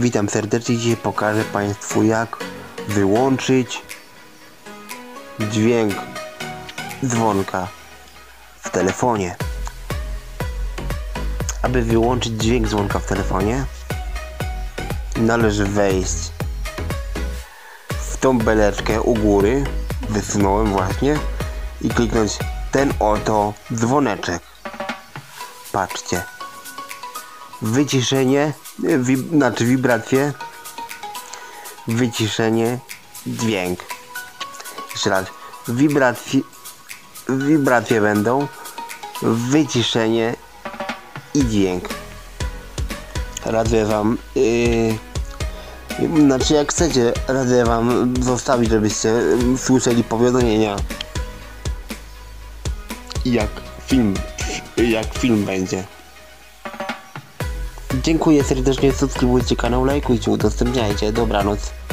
Witam serdecznie, dzisiaj pokażę Państwu, jak wyłączyć dźwięk dzwonka w telefonie. Aby wyłączyć dźwięk dzwonka w telefonie, należy wejść w tą beleczkę u góry, wysunąłem właśnie, i kliknąć ten oto dzwoneczek. Patrzcie. Wyciszenie, wibracje, wyciszenie, dźwięk. Jeszcze raz. Wibracje będą, wyciszenie i dźwięk. Radzę Wam, jak chcecie, radzę Wam zostawić, żebyście słyszeli powiadomienia, jak film będzie. Dziękuję serdecznie, subskrybujcie kanał, lajkujcie, udostępniajcie. Dobranoc.